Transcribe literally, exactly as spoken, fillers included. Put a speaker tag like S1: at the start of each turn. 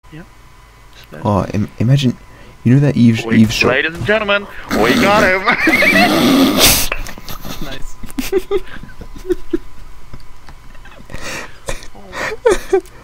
S1: Yep.
S2: Oh, Im imagine, you know that eaves
S1: We,
S2: eavesdrop.
S1: ladies and gentlemen, we got him.
S3: Nice.